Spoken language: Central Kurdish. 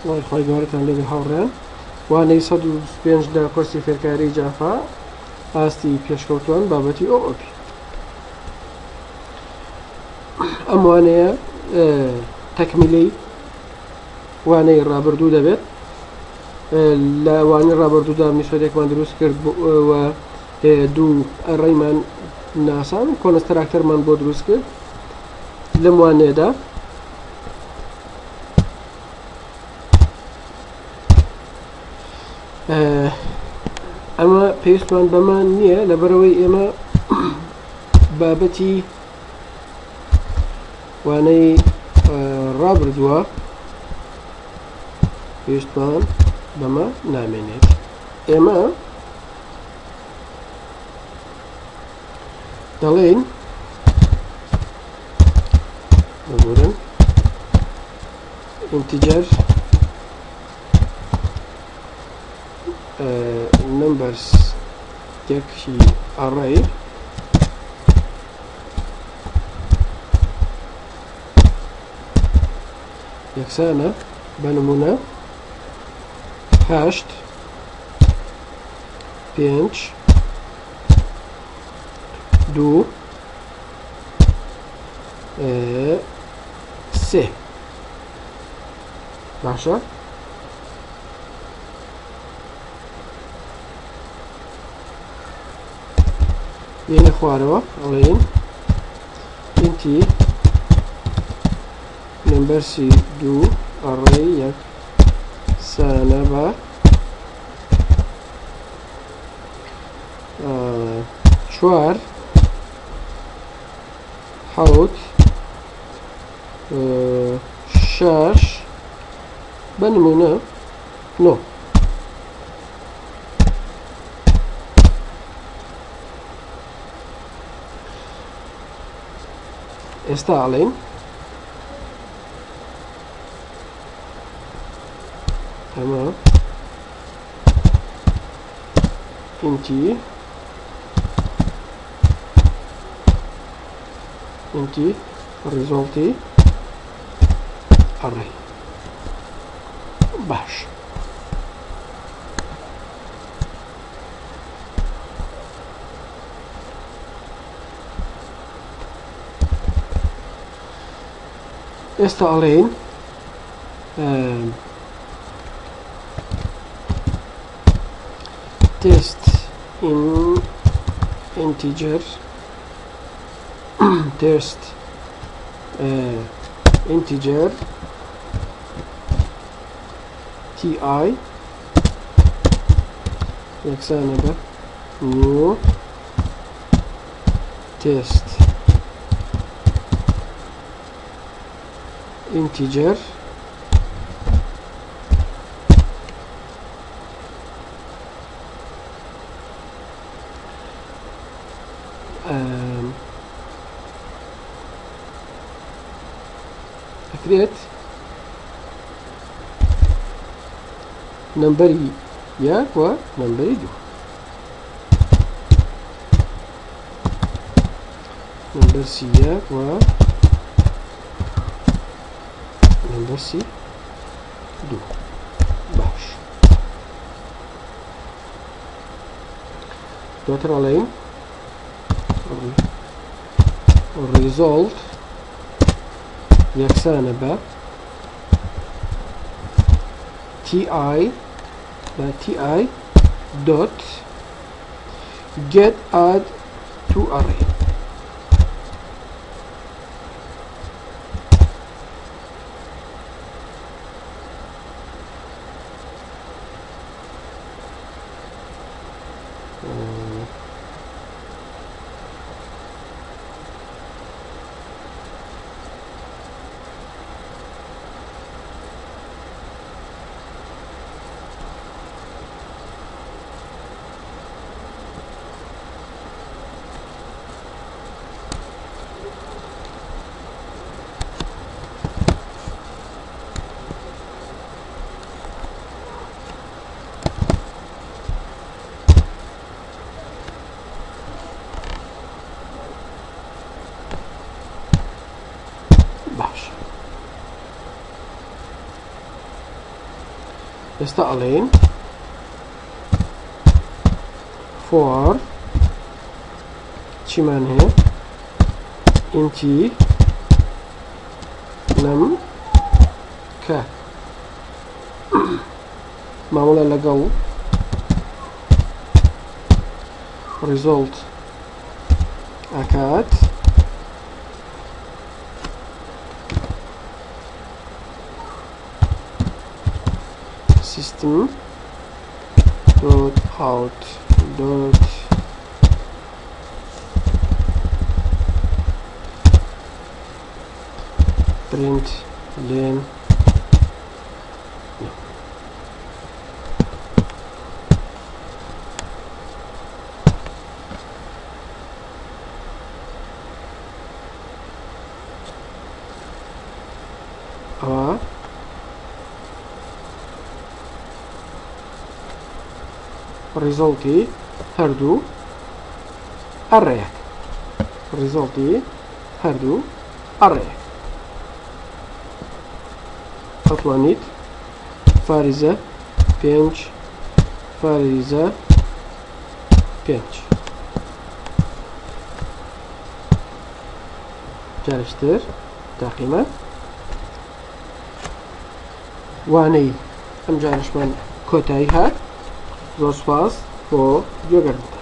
الله خۆی گەورەتان لێبێ هاوڕێیان وانەی 125 دا کورسی فێرکاری جافا ئاستی پێشکەوتوان بابەتی OOP ئەم وانەیە تەکمیلەی وانەی ڕابردوو دەبێت لە وانەی ڕابردوودا میسۆدێکمان دروست کرد و دوو ئەڕێیمان ناسان کۆنستراکتەرمان بۆ دروست کرد لەم وانەیەدا ئەمە پێویستمان بەمان نییە لەبەرەوەی ئێمە بابەتی وانەی ڕابردووە پێویستمان بەمە نامێنێت ئێمە دەڵێن بگورن integer numbers یەکی array یەکسانە بە نمونە 8 5 2 3 باشە یعنی خوارەوە ئەڵێن ئینتی نمبەرسی 2 ئەڕێی یەک سانە بە 4 حوت 6 بە نمونە 9 ئێستا ئەڵێن ئەمە ئینتی ریزۆڵتی ئەڕێ باش ئێستا ئەڵێن test in integer test integer ti یەکسانە بە new test integer ئەکرێت نمبەری یەک و نمبەری دوو نمبەرسی یەک و نمبەرسی دوو باش دواتر ئەڵێن result یەکسانە بە ti dot get add to array ئێستا ئەڵێن for چیمان هەیە ئینتی نەم کە مامەڵە لەگەڵ result ئەکات system dot out dot print len ئەوە ریزڵتی هەردوو ئەڕێیەک ریزڵتی هەردوو ئەڕێیەک ئەتوانیت فاریزە 5 فاریزە 5 جارشتر تاقیمە وانەی ئەم جارشمان کۆتایی هات زۆر سوپاس بۆ گوێگرتن